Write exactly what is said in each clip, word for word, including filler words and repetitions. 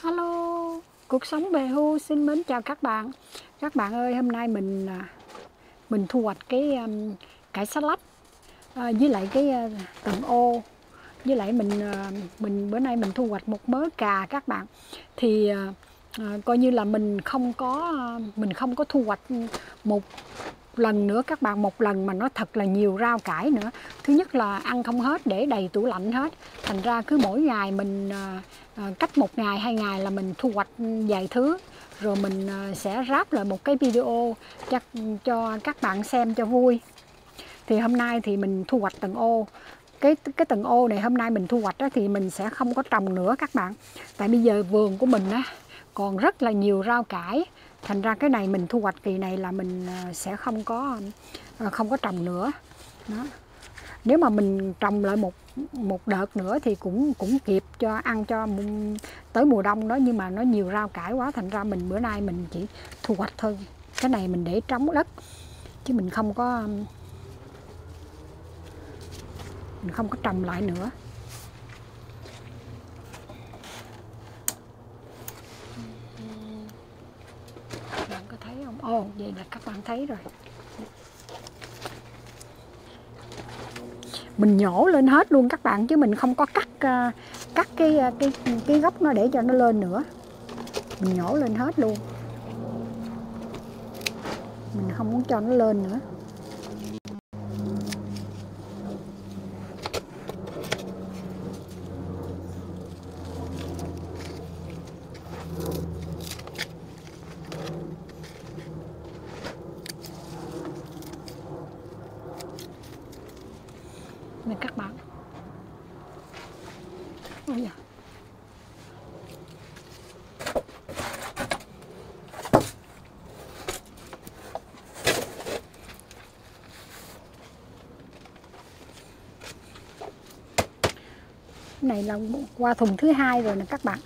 Hello, cuộc sống bề hưu xin mến chào các bạn. Các bạn ơi, hôm nay mình mình thu hoạch cái um, cải xà lách à, với lại cái uh, tầng ô, với lại mình uh, mình bữa nay mình thu hoạch một mớ cà các bạn. Thì uh, uh, coi như là mình không có uh, mình không có thu hoạch một lần nữa các bạn, một lần mà nó thật là nhiều rau cải nữa. Thứ nhất là ăn không hết, để đầy tủ lạnh hết, thành ra cứ mỗi ngày mình à, à, cách một ngày hai ngày là mình thu hoạch vài thứ, rồi mình à, sẽ ráp lại một cái video chắc cho các bạn xem cho vui. Thì hôm nay thì mình thu hoạch tầng ô. Cái cái tầng ô này hôm nay mình thu hoạch đó, thì mình sẽ không có trồng nữa các bạn. Tại bây giờ vườn của mình á còn rất là nhiều rau cải. Thành ra cái này mình thu hoạch kỳ này là mình sẽ không có không có trồng nữa. Đó. Nếu mà mình trồng lại một một đợt nữa thì cũng cũng kịp cho ăn cho tới mùa đông đó, nhưng mà nó nhiều rau cải quá, thành ra mình bữa nay mình chỉ thu hoạch thôi. Cái này mình để trống đất chứ mình không có mình không có trồng lại nữa. Các bạn có thấy không? Ồ, vậy là các bạn thấy rồi. Mình nhổ lên hết luôn các bạn, chứ mình không có cắt uh, cắt cái cái cái gốc nó để cho nó lên nữa. Mình nhổ lên hết luôn. Mình không muốn cho nó lên nữa. Nè các bạn. Ôi da. Cái này là qua thùng thứ hai rồi nè các bạn.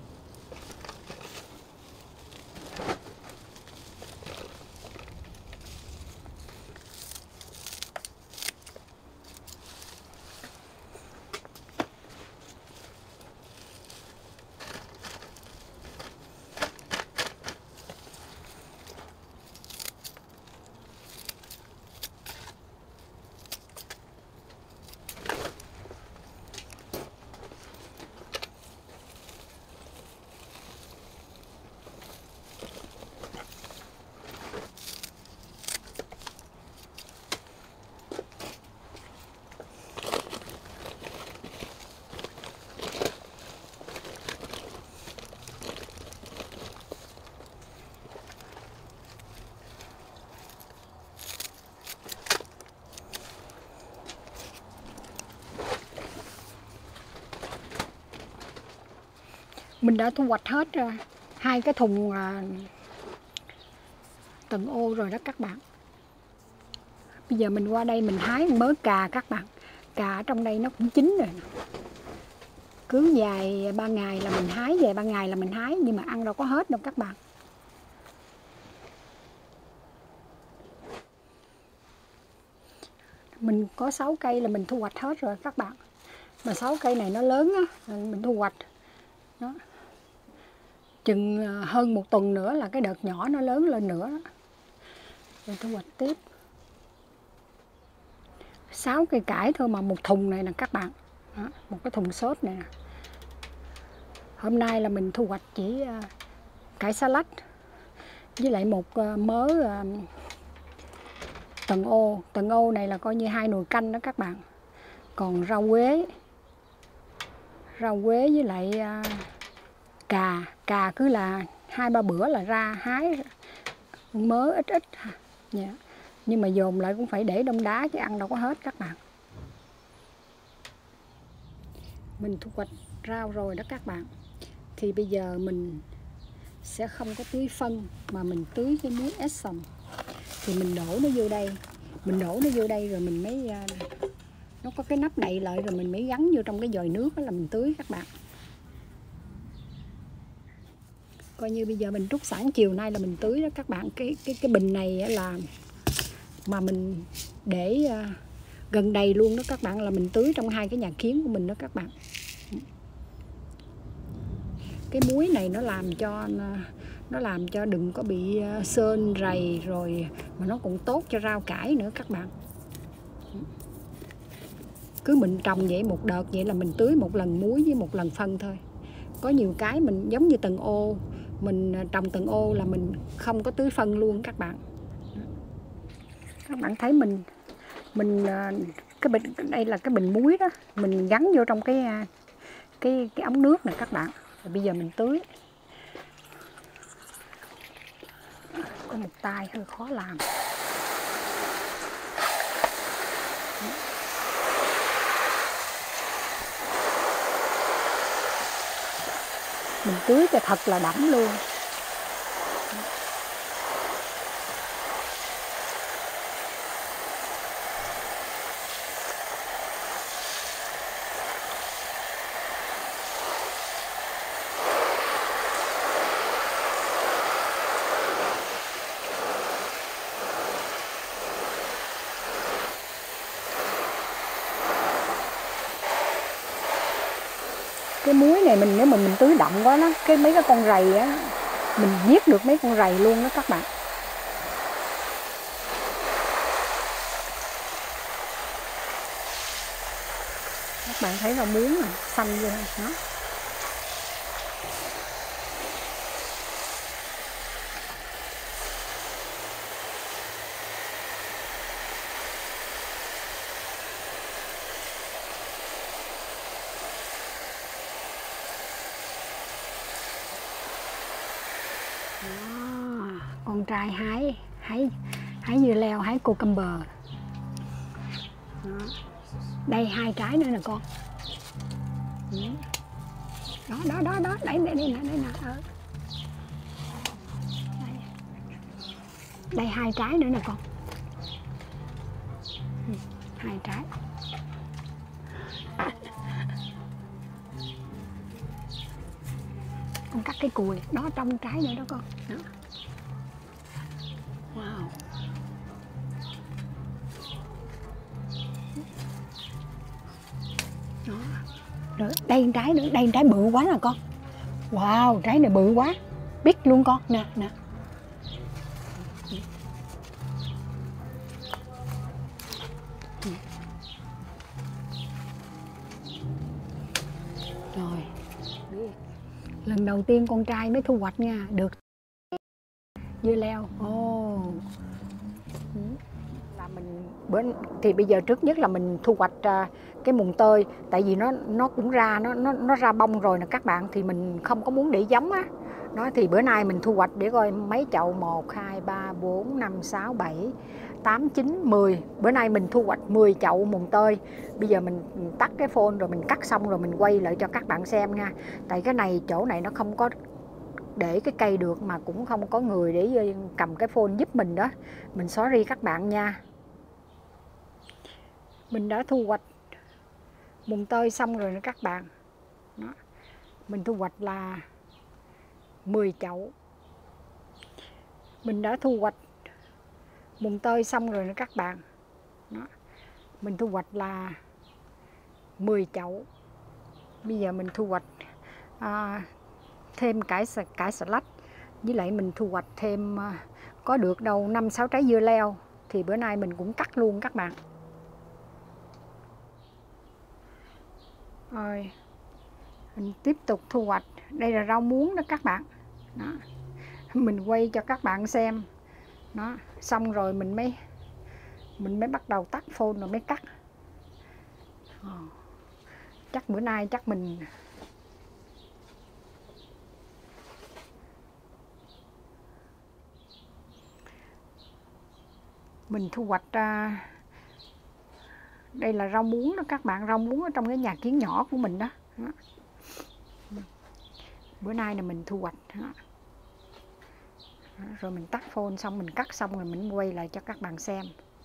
Mình đã thu hoạch hết hai cái thùng tầng ô rồi đó các bạn. Bây giờ mình qua đây mình hái mớ cà các bạn. Cà ở trong đây nó cũng chín rồi. Cứ vài ba ngày là mình hái, vài ba ngày là mình hái, nhưng mà ăn đâu có hết đâu các bạn. Mình có sáu cây là mình thu hoạch hết rồi các bạn. Mà sáu cây này nó lớn á, mình thu hoạch đó. Chừng hơn một tuần nữa là cái đợt nhỏ nó lớn lên nữa đó. Rồi thu hoạch tiếp. sáu cây cải thôi mà một thùng này nè các bạn. Đó, một cái thùng xốp này nè. Hôm nay là mình thu hoạch chỉ uh, cải xà lách với lại một uh, mớ uh, tầng ô. Tầng ô này là coi như hai nồi canh đó các bạn. Còn rau quế, rau quế với lại uh, cà. Cà cứ là hai ba bữa là ra hái mớ ít ít. Yeah. Nhưng mà dồn lại cũng phải để đông đá chứ ăn đâu có hết các bạn. Mình thu hoạch rau rồi đó các bạn. Thì bây giờ mình sẽ không có tưới phân mà mình tưới cái muối Epsom. Thì mình đổ nó vô đây. Mình đổ nó vô đây rồi mình mới nó có cái nắp đậy lại, rồi mình mới gắn vô trong cái vòi nước đó là mình tưới các bạn. Coi như bây giờ mình trút sẵn, chiều nay là mình tưới đó các bạn. Cái cái cái bình này là mà mình để uh, gần đầy luôn đó các bạn, là mình tưới trong hai cái nhà kiến của mình đó các bạn. cái muối này nó làm cho nó làm cho đừng có bị sên rầy rồi, mà nó cũng tốt cho rau cải nữa các bạn. Cứ mình trồng vậy một đợt vậy là mình tưới một lần muối với một lần phân thôi. Có nhiều cái mình giống như từng ô, mình trồng từng ô là mình không có tưới phân luôn các bạn. Các bạn thấy mình mình cái bình, đây là cái bình muối đó, mình gắn vô trong cái cái cái ống nước này các bạn. Rồi bây giờ mình tưới. Có một tay hơi khó làm. Mình tưới cho thật là đẫm luôn. Cái muối này mình nếu mà mình tưới đậm quá đó, cái mấy cái con rầy á, mình giết được mấy con rầy luôn đó các bạn. Các bạn thấy rau muống này, xanh luôn đó. À, con trai hái hái hái dưa leo, hái cucumber. Đó. Đây hai trái nữa nè con. Đó đó đó đó, đây đây đây nè, đây nè. Ờ. Đây. Đây hai trái nữa nè con. Hai trái. Con cắt cái cùi đó, trong trái nữa đó con. Đó. Wow. Đó. Rồi, đây một trái nữa, đây một trái bự quá nè con. Wow, trái này bự quá. Biết luôn con, nè nè. Rồi. Lần đầu tiên con trai mới thu hoạch nha, được dưa leo. Ồ. Oh. Là mình bữa thì bây giờ trước nhất là mình thu hoạch uh, cái mùng tơi, tại vì nó nó cũng ra nó nó nó ra bông rồi nè các bạn, thì mình không có muốn để giống á. Đó thì bữa nay mình thu hoạch để coi mấy chậu, một hai ba bốn năm sáu bảy tám chín mười. Bữa nay mình thu hoạch mười chậu mùng tơi. Bây giờ mình tắt cái phone rồi mình cắt xong rồi mình quay lại cho các bạn xem nha. Tại cái này chỗ này nó không có để cái cây được, mà cũng không có người để cầm cái phone giúp mình đó. Mình sorry các bạn nha. Mình đã thu hoạch mùng tơi xong rồi nè các bạn. Đó. Mình thu hoạch là mười chậu. Mình đã thu hoạch mùng tơi xong rồi nè các bạn. Đó. Mình thu hoạch là mười chậu. Bây giờ mình thu hoạch à, thêm cải cải xà lách, với lại mình thu hoạch thêm à, có được đâu năm sáu trái dưa leo, thì bữa nay mình cũng cắt luôn các bạn. Rồi mình tiếp tục thu hoạch. Đây là rau muống đó các bạn. Đó. Mình quay cho các bạn xem. Đó, xong rồi mình mới mình mới bắt đầu tắt phone rồi mới cắt. Ờ. Chắc bữa nay chắc mình mình thu hoạch uh, đây là rau muống đó các bạn, rau muống ở trong cái nhà kiến nhỏ của mình đó. Đó. Bữa nay là mình thu hoạch đó. Đó. Rồi mình tắt phone xong, mình cắt xong rồi mình quay lại cho các bạn xem.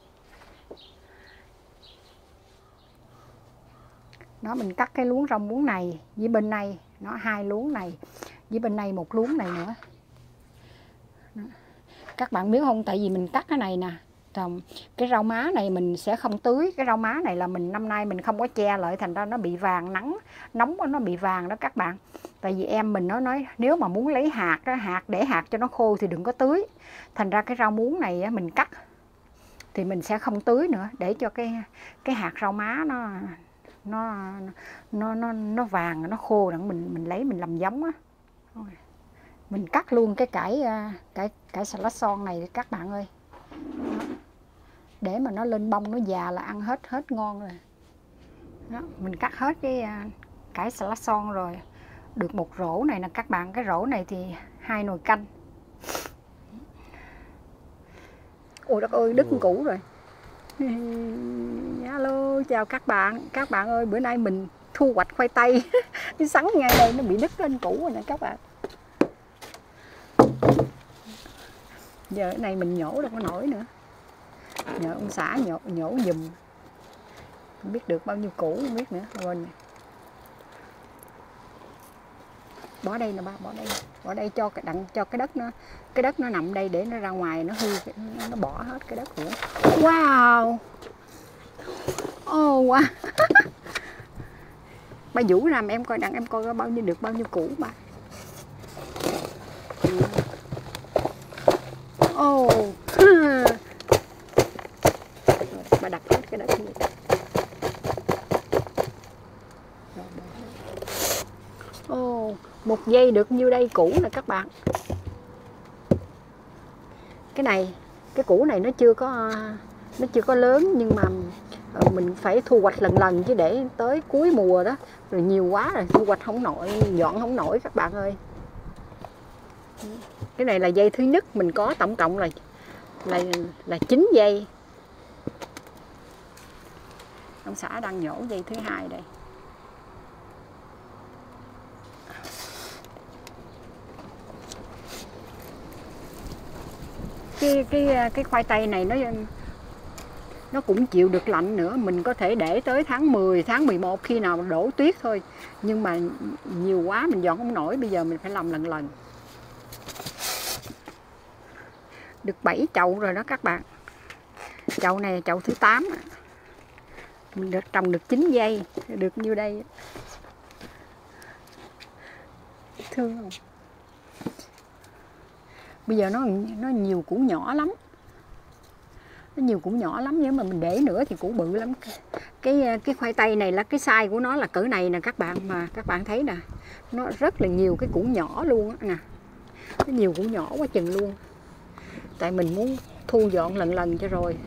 Đó, mình cắt cái luống rau muống này với bên này, nó hai luống này với bên này một luống này nữa. Đó. Các bạn biết không, tại vì mình cắt cái này nè, Trồng cái rau má này mình sẽ không tưới. Cái rau má này là mình năm nay mình không có che lại, thành ra nó bị vàng, nắng nóng nó bị vàng đó các bạn. Tại vì em mình nó nói nếu mà muốn lấy hạt đó, hạt để hạt cho nó khô thì đừng có tưới. Thành ra cái rau muống này mình cắt thì mình sẽ không tưới nữa, để cho cái cái hạt rau má nó nó nó nó nó vàng, nó khô rồi mình mình lấy mình làm giống á. Mình cắt luôn cái cải cải cải xà lách son này các bạn ơi. Để mà nó lên bông nó già là ăn hết hết ngon rồi. Đó, mình cắt hết cái cải xà lách son rồi. Được một rổ này nè các bạn, cái rổ này thì hai nồi canh. Ôi đất ơi, đứt củ rồi. Alo, chào các bạn. Các bạn ơi, bữa nay mình thu hoạch khoai tây. Cái sắn ngay đây nó bị đứt lên củ rồi nè các bạn. Giờ cái này mình nhổ đâu có nổi nữa. Nhờ ông xã nhổ, nhổ giùm. Không biết được bao nhiêu củ không biết nữa. Quên. Bỏ đây nè ba, bỏ đây. Bỏ đây cho cái đặng cho cái đất nó cái đất nó nằm đây để nó ra ngoài nó hư, nó bỏ hết cái đất nữa. Wow. Oh wow. Ba vũ làm em coi, đặng em coi bao nhiêu được bao nhiêu củ ba. Ồ. Oh. Ba đặt hết cái đất như vậy. Ồ, oh, một giây được nhiêu đây củ nè các bạn. Cái này, cái củ này nó chưa có nó chưa có lớn, nhưng mà mình phải thu hoạch lần lần chứ để tới cuối mùa đó rồi nhiều quá rồi thu hoạch không nổi, dọn không nổi các bạn ơi. Cái này là dây thứ nhất, mình có tổng cộng là là là chín dây. Ông xã đang nhổ dây thứ hai đây. Cái cái cái khoai tây này nó nó cũng chịu được lạnh nữa, mình có thể để tới tháng mười, tháng mười một khi nào đổ tuyết thôi. Nhưng mà nhiều quá mình dọn không nổi, bây giờ mình phải làm lần lần. Được bảy chậu rồi đó các bạn. Chậu này chậu thứ tám. Mình được trồng được chín giây, được nhiêu đây. Thương không? Bây giờ nó nó nhiều củ nhỏ lắm. Nó nhiều củ nhỏ lắm, nếu mà mình để nữa thì củ bự lắm. Cái cái khoai tây này là cái size của nó là cỡ này nè các bạn, mà các bạn thấy nè, nó rất là nhiều cái củ nhỏ luôn á nè. Nó nhiều củ nhỏ quá chừng luôn. Tại mình muốn thu dọn lần lần cho rồi.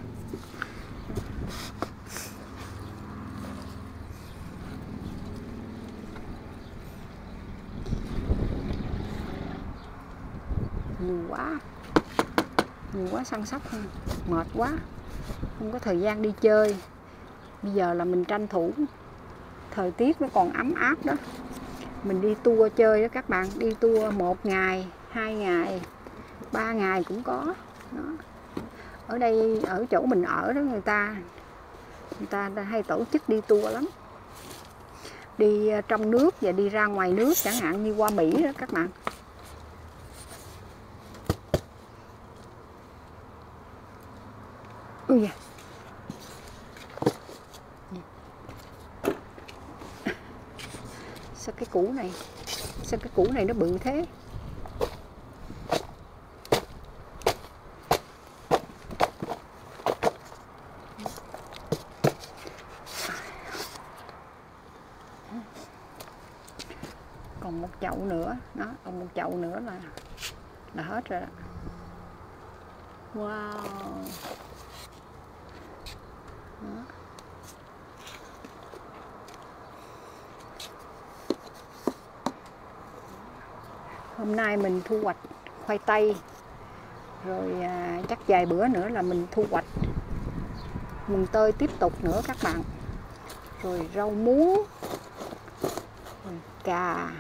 Nhiều quá. Nhiều quá săn sóc, mệt quá, không có thời gian đi chơi. Bây giờ là mình tranh thủ thời tiết nó còn ấm áp đó, mình đi tour chơi đó các bạn. Đi tour một ngày, hai ngày, ba ngày cũng có đó. Ở đây, ở chỗ mình ở đó, người ta người ta hay tổ chức đi tour lắm, đi trong nước và đi ra ngoài nước, chẳng hạn như qua Mỹ đó các bạn. Ui da. Sao cái củ này Sao cái củ này nó bự thế? Còn một chậu nữa đó, còn một chậu nữa là là hết rồi đó. Wow. Đó. Hôm nay mình thu hoạch khoai tây rồi, à, chắc vài bữa nữa là mình thu hoạch mùng tơi tiếp tục nữa các bạn. Rồi rau muống, rồi cà.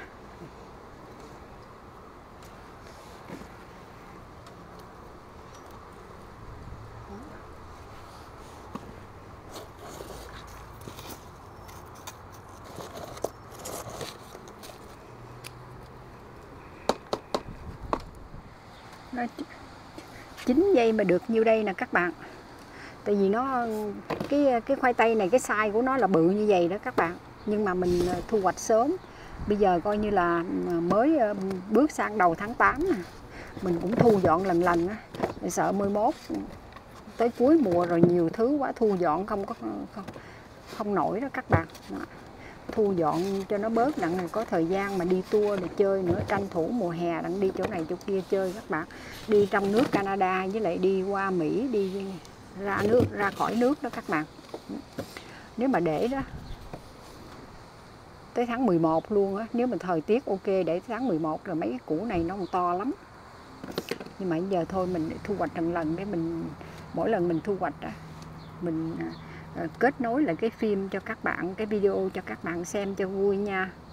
Nó chín giây mà được nhiêu đây nè các bạn. Tại vì nó cái cái khoai tây này cái size của nó là bự như vậy đó các bạn, nhưng mà mình thu hoạch sớm. Bây giờ coi như là mới bước sang đầu tháng tám nè, mình cũng thu dọn lần lần á, sợ mười mốt tới cuối mùa rồi nhiều thứ quá thu dọn không có không, không nổi đó các bạn. Đó. Thu dọn cho nó bớt đặng này có thời gian mà đi tour để chơi nữa, tranh thủ mùa hè đặng đi chỗ này chỗ kia chơi các bạn. Đi trong nước Canada với lại đi qua Mỹ, đi ra nước ra khỏi nước đó các bạn. Nếu mà để đó tới tháng mười một luôn á, nếu mà thời tiết ok để tháng mười một rồi mấy cái củ này nó còn to lắm. Nhưng mà giờ thôi mình thu hoạch lần lần để mình mỗi lần mình thu hoạch á, mình kết nối lại cái phim cho các bạn, cái video cho các bạn xem cho vui nha.